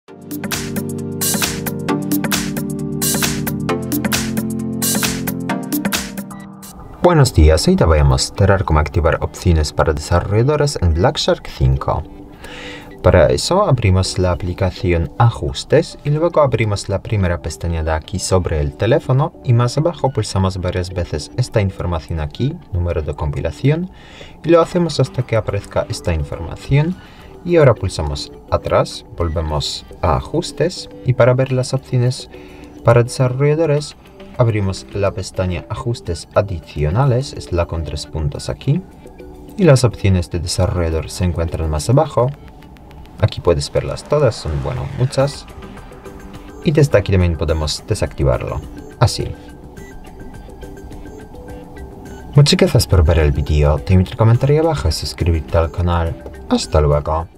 Buenos días, hoy te voy a mostrar cómo activar opciones para desarrolladores en Black Shark 5. Para eso abrimos la aplicación Ajustes y luego abrimos la primera pestaña de aquí sobre el teléfono y más abajo pulsamos varias veces esta información aquí, número de compilación, y lo hacemos hasta que aparezca esta información y ahora pulsamos atrás, volvemos a Ajustes y para ver las opciones para desarrolladores abrimos la pestaña Ajustes adicionales, es la con 3 puntos aquí, y las opciones de desarrollador se encuentran más abajo. Aquí puedes verlas todas, son muchas. Y desde aquí también podemos desactivarlo, así. Muchas gracias por ver el vídeo, te invito a comentar ahí abajo y suscribirte al canal. Hasta luego.